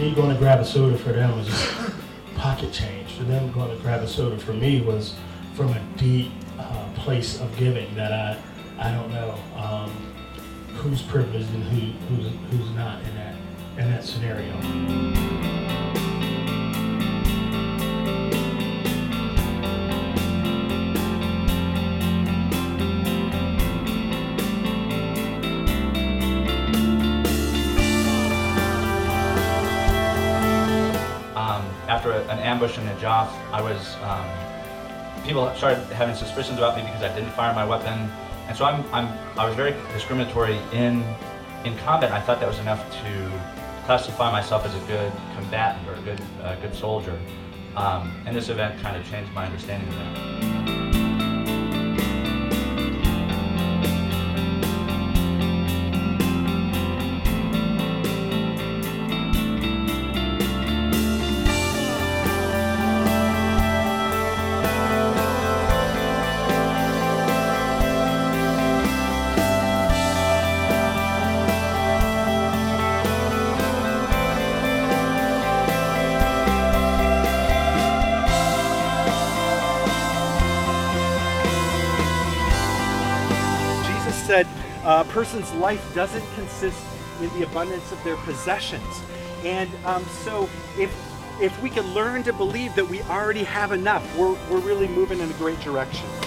me going to grab a soda for them was just pocket change. For them going to grab a soda for me was from a deep place of giving that I don't know who's privileged and who's not in that scenario. After an ambush in Najaf, people started having suspicions about me because I didn't fire my weapon, and so I was very discriminatory in combat. I thought that was enough to classify myself as a good combatant or a good soldier, and this event kind of changed my understanding of that. Said a person's life doesn't consist in the abundance of their possessions, and so if we can learn to believe that we already have enough, we're really moving in a great direction.